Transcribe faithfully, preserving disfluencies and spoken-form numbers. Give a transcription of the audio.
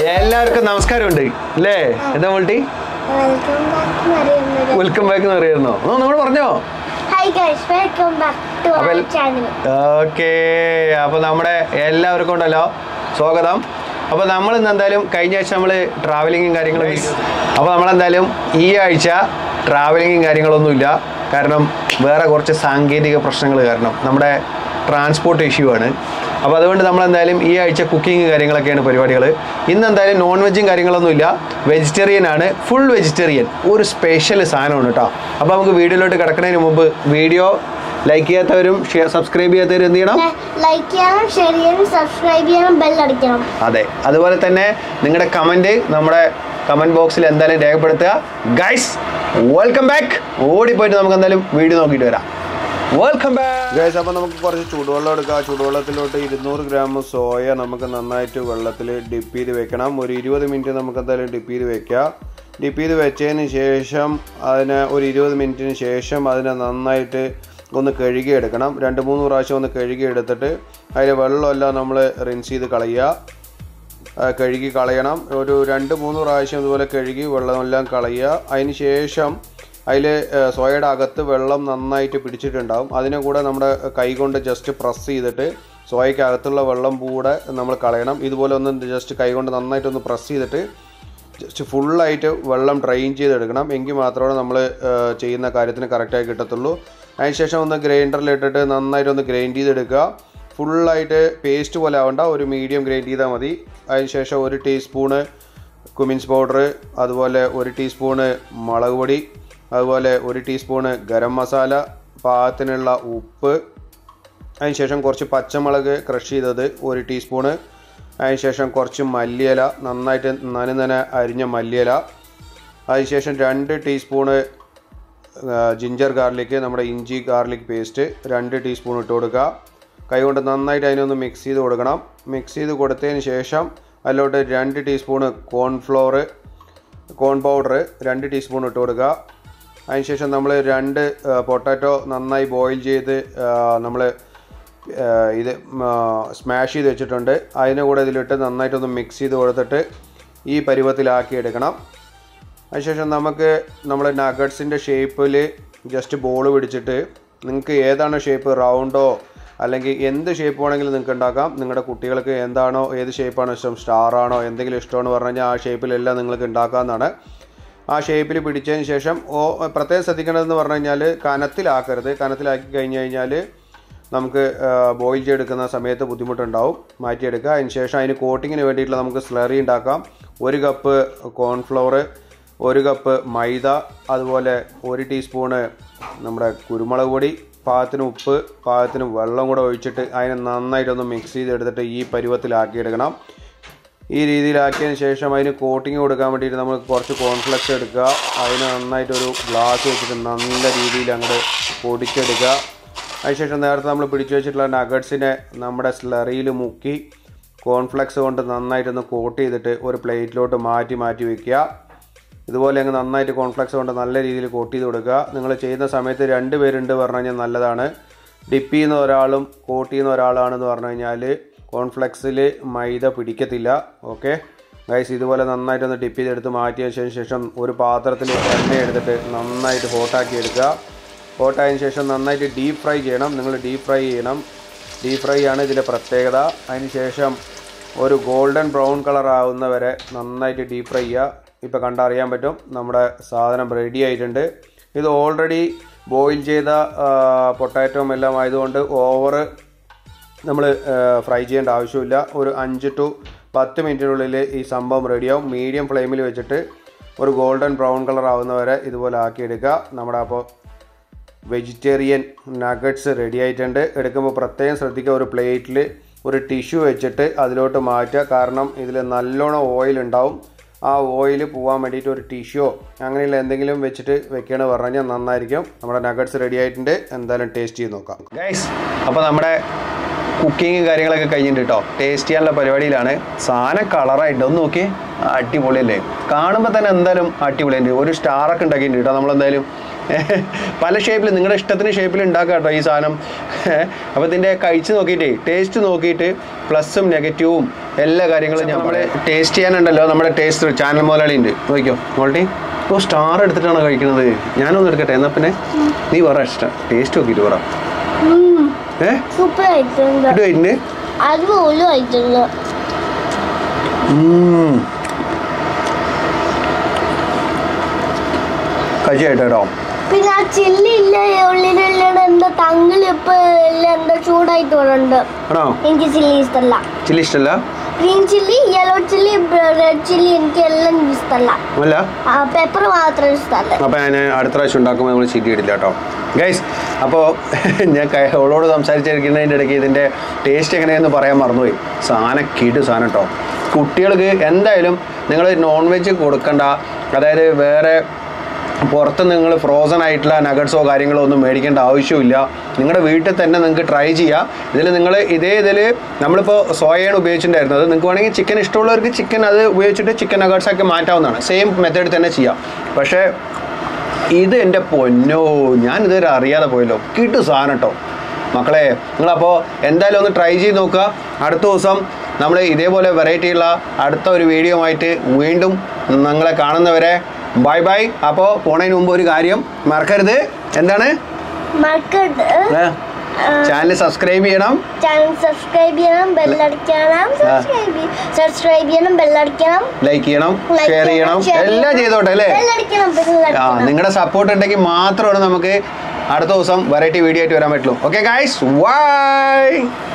എല്ലാവർക്കും നമസ്കാരമുണ്ട് അല്ലേ? എന്താ മോൾട്ടി? വെൽക്കം ബാക്ക് എന്ന് പറയുന്നോ? നമ്മൾ പറഞ്ഞോ? ഓക്കെ, അപ്പൊ നമ്മുടെ എല്ലാവർക്കും ഉണ്ടല്ലോ സ്വാഗതം. അപ്പോൾ നമ്മൾ ഇന്ന് എന്തായാലും കഴിഞ്ഞ ആഴ്ച നമ്മൾ ട്രാവലിങ്ങും കാര്യങ്ങളും, അപ്പോൾ നമ്മളെന്തായാലും ഈ ആഴ്ച ട്രാവലിങ്ങും കാര്യങ്ങളൊന്നുമില്ല. കാരണം വേറെ കുറച്ച് സാങ്കേതിക പ്രശ്നങ്ങൾ കാരണം നമ്മുടെ ട്രാൻസ്പോർട്ട് ഇഷ്യൂ ആണ്. അപ്പോൾ അതുകൊണ്ട് നമ്മളെന്തായാലും ഈ ആഴ്ച കുക്കിങ് കാര്യങ്ങളൊക്കെയാണ് പരിപാടികൾ. ഇന്ന് എന്തായാലും നോൺ വെജും കാര്യങ്ങളൊന്നുമില്ല, വെജിറ്റേറിയൻ ആണ്, ഫുൾ വെജിറ്റേറിയൻ. ഒരു സ്പെഷ്യൽ സാധനമാണ് കേട്ടോ. അപ്പോൾ നമുക്ക് വീഡിയോയിലോട്ട് കിടക്കുന്നതിന് മുമ്പ് വീഡിയോ ലൈക്ക് ചെയ്യാത്തവരും സബ്സ്ക്രൈബ് ചെയ്യാത്തവരും എന്ത് ചെയ്യണം? ലൈക്ക് ചെയ്യണം, ഷെയർ ചെയ്യണം, സബ്സ്ക്രൈബ് ചെയ്യണം, ബെൽ അടിക്കണം. അതെ, അതുപോലെ തന്നെ നിങ്ങളുടെ കമൻറ്റ് നമ്മുടെ കമൻറ്റ് ബോക്സിൽ എന്തായാലും രേഖപ്പെടുത്തുക. Guys welcome back. ഓടിപ്പോയിട്ട് നമുക്ക് എന്തായാലും വീഡിയോ നോക്കിയിട്ട് വരാം. Welcome back guys. അപ്പോൾ നമുക്ക് കുറച്ച് ചൂടുവെള്ളം എടുക്കാം. ചൂടുവെള്ളത്തിലോട്ട് ഇരുന്നൂറ് ഗ്രാം സോയ നമുക്ക് നന്നായിട്ട് വെള്ളത്തിൽ ഡിപ്പ് ചെയ്ത് വെക്കണം. ഒരു ഇരുപത് മിനിറ്റ് നമുക്ക് എന്തായാലും ഡിപ്പ് ചെയ്ത് വെക്കാം. ഡിപ്പ് ചെയ്ത് വെച്ചതിന് ശേഷം അതിന് ഒരു ഇരുപത് മിനിറ്റിന് ശേഷം അതിനെ നന്നായിട്ട് ഒന്ന് കഴുകിയെടുക്കണം. രണ്ട് മൂന്ന് പ്രാവശ്യം ഒന്ന് കഴുകി എടുത്തിട്ട് അതിൽ വെള്ളമെല്ലാം നമ്മൾ റിൻസ് ചെയ്ത് കളയുക, കഴുകി കളയണം. ഒരു രണ്ട് മൂന്ന് പ്രാവശ്യം ഇതുപോലെ കഴുകി വെള്ളമെല്ലാം കളയുക. അതിന് ശേഷം അതിൽ സോയയുടെ അകത്ത് വെള്ളം നന്നായിട്ട് പിടിച്ചിട്ടുണ്ടാവും. അതിനെ കൂടെ നമ്മുടെ കൈ കൊണ്ട് ജസ്റ്റ് പ്രസ് ചെയ്തിട്ട് സോയയ്ക്ക് അകത്തുള്ള വെള്ളം കൂടെ നമ്മൾ കളയണം. ഇതുപോലെ ഒന്ന് ജസ്റ്റ് കൈ കൊണ്ട് നന്നായിട്ടൊന്ന് പ്രസ് ചെയ്തിട്ട് ജസ്റ്റ് ഫുള്ളായിട്ട് വെള്ളം ഡ്രെയിൻ ചെയ്തെടുക്കണം. എങ്കിൽ മാത്രമേ നമ്മൾ ചെയ്യുന്ന കാര്യത്തിന് കറക്റ്റായി കിട്ടത്തുള്ളൂ. അതിനുശേഷം ഒന്ന് ഗ്രൈൻഡറിലിട്ടിട്ട് നന്നായിട്ടൊന്ന് ഗ്രൈൻഡ് ചെയ്തെടുക്കുക. ഫുള്ളായിട്ട് പേസ്റ്റ് പോലെ ആവണ്ട, ഒരു മീഡിയം ഗ്രൈൻഡ് ചെയ്താൽ മതി. അതിനുശേഷം ഒരു ടീസ്പൂണ് കുമിൻസ് പൗഡർ, അതുപോലെ ഒരു ടീസ്പൂണ് മുളക് പൊടി, അതുപോലെ ഒരു ടീസ്പൂണ് ഗരം മസാല, പാകത്തിനുള്ള ഉപ്പ്, അതിനുശേഷം കുറച്ച് പച്ചമുളക് ക്രഷ് ചെയ്തത് ഒരു ടീസ്പൂണ്, അതിനുശേഷം കുറച്ച് മല്ലിയില, നന്നായിട്ട് നന നന അരിഞ്ഞ മല്ലിയില, അതിനുശേഷം രണ്ട് ടീസ്പൂണ് ജിഞ്ചർ ഗാർലിക്, നമ്മുടെ ഇഞ്ചി ഗാർലിക് പേസ്റ്റ് രണ്ട് ടീസ്പൂൺ ഇട്ട് കൊടുക്കുക. കൈകൊണ്ട് നന്നായിട്ട് അതിനൊന്ന് മിക്സ് ചെയ്ത് കൊടുക്കണം. മിക്സ് ചെയ്ത് കൊടുത്തതിന് ശേഷം അതിലോട്ട് രണ്ട് ടീസ്പൂണ് കോൺഫ്ലോർ കോൺ പൗഡർ രണ്ട് ടീസ്പൂൺ ഇട്ട് കൊടുക്കുക. അതിനുശേഷം നമ്മൾ രണ്ട് പൊട്ടാറ്റോ നന്നായി ബോയിൽ ചെയ്ത് നമ്മൾ ഇത് സ്മാഷ് ചെയ്ത് വെച്ചിട്ടുണ്ട്. അതിനെ കൂടെ ഇതിലിട്ട് നന്നായിട്ടൊന്ന് മിക്സ് ചെയ്ത് കൊടുത്തിട്ട് ഈ പരുവത്തിലാക്കി എടുക്കണം. അതിനുശേഷം നമുക്ക് നമ്മൾ നഗറ്റ്സിൻ്റെ ഷേപ്പിൽ ജസ്റ്റ് ബോൾ പിടിച്ചിട്ട്, നിങ്ങൾക്ക് ഏതാണോ ഷേപ്പ്, റൗണ്ടോ അല്ലെങ്കിൽ എന്ത് ഷേപ്പ് വേണമെങ്കിലും നിങ്ങൾക്ക് ഉണ്ടാക്കാം. നിങ്ങളുടെ കുട്ടികൾക്ക് എന്താണോ ഏത് ഷേപ്പാണോ ഇഷ്ടം, സ്റ്റാറാണോ എന്തെങ്കിലും ഇഷ്ടമെന്ന് പറഞ്ഞു കഴിഞ്ഞാൽ ആ ഷേപ്പിലെല്ലാം നിങ്ങൾക്ക് ഉണ്ടാക്കാവുന്നതാണ്. ആ ഷേപ്പിൽ പിടിച്ചതിന് ശേഷം ഓ പ്രത്യേകം ശ്രദ്ധിക്കേണ്ടതെന്ന് പറഞ്ഞു കഴിഞ്ഞാൽ കനത്തിലാക്കരുത്. കനത്തിലാക്കി കഴിഞ്ഞ് കഴിഞ്ഞാൽ നമുക്ക് ബോയിൽ ചെയ്തെടുക്കുന്ന സമയത്ത് ബുദ്ധിമുട്ടുണ്ടാവും, മാറ്റിയെടുക്കുക. അതിന് ശേഷം അതിന് കോട്ടിങ്ങിന് വേണ്ടിയിട്ടുള്ള നമുക്ക് സ്ലറി ഉണ്ടാക്കാം. ഒരു കപ്പ് കോൺഫ്ലവർ, ഒരു കപ്പ് മൈദ, അതുപോലെ ഒരു ടീസ്പൂണ് നമ്മുടെ കുരുമുളക് പൊടി, പാകത്തിന് ഉപ്പ്, പാകത്തിന് വെള്ളം കൂടെ ഒഴിച്ചിട്ട് അതിനെ നന്നായിട്ടൊന്ന് മിക്സ് ചെയ്തെടുത്തിട്ട് ഈ പരുവത്തിലാക്കിയെടുക്കണം. ഈ രീതിയിലാക്കിയതിന് ശേഷം അതിന് കോട്ടിങ് കൊടുക്കാൻ വേണ്ടിയിട്ട് നമ്മൾ കുറച്ച് കോൺഫ്ലെക്സ് എടുക്കുക. അതിന് നന്നായിട്ടൊരു ഗ്ലാസ് വെച്ചിട്ട് നല്ല രീതിയിൽ അങ്ങോട്ട് പൊടിച്ചെടുക്കുക. അതിനുശേഷം നേരത്തെ നമ്മൾ പിടിച്ചു വെച്ചിട്ടുള്ള നഗറ്റ്സിനെ നമ്മുടെ സ്ലറിയിൽ മുക്കി കോൺഫ്ലെക്സ് കൊണ്ട് നന്നായിട്ടൊന്ന് കോട്ട് ചെയ്തിട്ട് ഒരു പ്ലേറ്റിലോട്ട് മാറ്റി മാറ്റി വയ്ക്കുക. ഇതുപോലെ അങ്ങ് നന്നായിട്ട് കോൺഫ്ലെക്സ് കൊണ്ട് നല്ല രീതിയിൽ കോട്ട് ചെയ്ത് കൊടുക്കുക. നിങ്ങൾ ചെയ്യുന്ന സമയത്ത് രണ്ട് പേരുണ്ട് പറഞ്ഞു കഴിഞ്ഞാൽ നല്ലതാണ്. ഡിപ്പ് ചെയ്യുന്ന ഒരാളും കോട്ട് ചെയ്യുന്ന ഒരാളാണെന്ന് പറഞ്ഞു കഴിഞ്ഞാൽ കോൺഫ്ലെക്സിൽ മൈദ പിടിക്കത്തില്ല. ഓക്കെ ഗൈസ്, ഇതുപോലെ നന്നായിട്ടൊന്ന് ഡിപ്പ് ചെയ്തെടുത്ത് മാറ്റിയതിന് ശേഷം ഒരു പാത്രത്തിൽ എണ്ണ എടുത്തിട്ട് നന്നായിട്ട് ഹോട്ടാക്കി എടുക്കുക. ഹോട്ടായതിനു ശേഷം നന്നായിട്ട് ഡീപ്പ് ഫ്രൈ ചെയ്യണം. നിങ്ങൾ ഡീപ്പ് ഫ്രൈ ചെയ്യണം. ഡീപ്പ് ഫ്രൈ ആണ് ഇതിൻ്റെ പ്രത്യേകത. അതിന് ശേഷം ഒരു ഗോൾഡൻ ബ്രൗൺ കളർ ആവുന്നവരെ നന്നായിട്ട് ഡീപ്പ് ഫ്രൈ ചെയ്യുക. ഇപ്പോൾ കണ്ടറിയാൻ പറ്റും നമ്മുടെ സാധനം റെഡി ആയിട്ടുണ്ട്. ഇത് ഓൾറെഡി ബോയിൽ ചെയ്ത പൊട്ടാറ്റോം എല്ലാം ആയതുകൊണ്ട് ഓവർ നമ്മൾ ഫ്രൈ ചെയ്യേണ്ട ആവശ്യമില്ല. ഒരു അഞ്ച് ടു പത്ത് മിനിറ്റിനുള്ളിൽ ഈ സംഭവം റെഡിയാവും. മീഡിയം ഫ്ലെയിമിൽ വെച്ചിട്ട് ഒരു ഗോൾഡൻ ബ്രൗൺ കളർ ആവുന്നവരെ ഇതുപോലെ ആക്കിയെടുക്കുക. നമ്മുടെ അപ്പോൾ വെജിറ്റേറിയൻ നഗറ്റ്സ് റെഡി ആയിട്ടുണ്ട്. എടുക്കുമ്പോൾ പ്രത്യേകം ശ്രദ്ധിക്കുക, ഒരു പ്ലേറ്റിൽ ഒരു ടിഷ്യൂ വെച്ചിട്ട് അതിലോട്ട് മാറ്റുക. കാരണം ഇതിൽ നല്ലോണം ഓയിൽ ഉണ്ടാവും. ആ ഓയിൽ പോകാൻ വേണ്ടിയിട്ട് ഒരു ടിഷ്യൂ അങ്ങനെയുള്ള എന്തെങ്കിലും വെച്ചിട്ട് വെക്കുകയാണ് പറഞ്ഞു കഴിഞ്ഞാൽ നന്നായിരിക്കും. നമ്മുടെ നഗറ്റ്സ് റെഡി ആയിട്ടുണ്ട്. എന്തായാലും ടേസ്റ്റ് ചെയ്ത് നോക്കാം ഗൈസ്. അപ്പോൾ നമ്മുടെ കുക്കിങ് കാര്യങ്ങളൊക്കെ കഴിഞ്ഞിട്ട് കേട്ടോ, ടേസ്റ്റ് ചെയ്യാനുള്ള പരിപാടിയിലാണ്. സാധനം കളറായിട്ട് ഒന്ന് നോക്കി, അടിപൊളിയല്ലേ? കാണുമ്പോൾ തന്നെ എന്തായാലും അടിപൊളിയുണ്ട്. ഒരു സ്റ്റാറൊക്കെ ഉണ്ടാക്കിയിട്ടുണ്ട് കേട്ടോ നമ്മളെന്തായാലും. പല ഷേപ്പിൽ നിങ്ങളുടെ ഇഷ്ടത്തിന് ഷേപ്പിൽ ഉണ്ടാക്കുക കേട്ടോ ഈ സാധനം. അപ്പോൾ ഇതിൻ്റെ കഴിച്ച് നോക്കിയിട്ടേ ടേസ്റ്റ് നോക്കിയിട്ട് പ്ലസ്സും നെഗറ്റീവും എല്ലാ കാര്യങ്ങളും നമ്മൾ ടേസ്റ്റ് ചെയ്യാനുണ്ടല്ലോ. നമ്മുടെ ടേസ്റ്റ് ചാനൽ മുതലാളി ഉണ്ട്, നോക്കിയോ മോൾട്ടി. ഓ സ്റ്റാർ എടുത്തിട്ടാണ് കഴിക്കുന്നത്. ഞാനൊന്നും എടുക്കട്ടെ എന്നാൽ പിന്നെ നീ പറ ഇഷ്ടം ടേസ്റ്റ് നോക്കിയിട്ട് പറ. ഏഹ് സൂപ്പർ ആയിട്ടുണ്ട്. അതുപോലും ആയിട്ടുണ്ട്. കഴിച്ചായിട്ടോ. പിന്നെ ആ ചില്ലി ഇല്ല ഉള്ളിലുള്ള എന്താ തങ്ങിൽ ഇപ്പൊ എന്താ ചൂടായിട്ട് വരുന്നുണ്ട്. എനിക്ക് ചില്ലി ഇഷ്ടമല്ല. ചില്ലി ഇഷ്ടമല്ല? Green chilli, yellow chilli, red chilli എനിക്ക് എല്ലാം ഇഷ്ടമല്ല. പെപ്പർ മാത്രം ഇഷ്ടമല്ല. അപ്പോൾ ഞാൻ അടുത്ത പ്രാവശ്യം ഉണ്ടാക്കുമ്പോൾ നമ്മൾ ചില്ലി ഇടില്ല കേട്ടോ ഗൈസ്. അപ്പോൾ ഞാൻ അവളോട് സംസാരിച്ചിരിക്കുന്നതിൻ്റെ ഇടയ്ക്ക് ഇതിൻ്റെ ടേസ്റ്റ് എങ്ങനെയാണെന്ന് പറയാൻ മറന്നുപോയി. സാധനം കിടു സാധനം കേട്ടോ. കുട്ടികൾക്ക് എന്തായാലും നിങ്ങൾ നോൺ വെജ് കൊടുക്കണ്ട. അതായത് വേറെ പുറത്ത് നിങ്ങൾ ഫ്രോസൺ ആയിട്ടുള്ള നഗറ്റ്സോ കാര്യങ്ങളോ ഒന്നും മേടിക്കേണ്ട ആവശ്യമില്ല. നിങ്ങളുടെ വീട്ടിൽ തന്നെ നിങ്ങൾക്ക് ട്രൈ ചെയ്യാം. ഇതിൽ നിങ്ങൾ ഇതേ ഇതിൽ നമ്മളിപ്പോൾ സോയയാണ് ഉപയോഗിച്ചിട്ടുണ്ടായിരുന്നത്. നിങ്ങൾക്ക് വേണമെങ്കിൽ ചിക്കൻ ഇഷ്ടമുള്ളവർക്ക് ചിക്കൻ അത് ഉപയോഗിച്ചിട്ട് ചിക്കൻ നഗറ്റ്സൊക്കെ മാറ്റാവുന്നതാണ്. സെയിം മെത്തേഡ് തന്നെ ചെയ്യാം. പക്ഷേ ഇത് എൻ്റെ പൊന്നോ, ഞാൻ ഇതുവരെ അറിയാതെ പോയല്ലോ. കിട്ടു സാധനം കേട്ടോ മക്കളെ. നിങ്ങളപ്പോൾ എന്തായാലും ഒന്ന് ട്രൈ ചെയ്ത് നോക്കുക. അടുത്ത ദിവസം നമ്മൾ ഇതേപോലെ വെറൈറ്റിയുള്ള അടുത്ത ഒരു വീഡിയോ ആയിട്ട് വീണ്ടും നിങ്ങളെ കാണുന്നവരെ ബൈ ബൈ. അപ്പോൾ പോണതിന് മുമ്പ് ഒരു കാര്യം മറക്കരുത്. എന്താണ്? ചാനൽ സബ്സ്ക്രൈബ് ചെയ്യണം. ചാനൽ സബ്സ്ക്രൈബ് ചെയ്യണം, ബെല്ലടിക്കണം. സബ്സ്ക്രൈബ് ചെയ്യണം, ബെല്ലടിക്കണം, ലൈക്ക് ചെയ്യണം, ഷെയർ ചെയ്യണം, എല്ലാം ചെയ്തോട്ടെ അല്ലേ? ആ നിങ്ങളുടെ സപ്പോർട്ട് ഉണ്ടെങ്കിൽ മാത്രമാണ് നമുക്ക് അടുത്ത ദിവസം വെറൈറ്റി വീഡിയോ ആയിട്ട് വരാൻ പറ്റുള്ളൂ. Okay guys, by.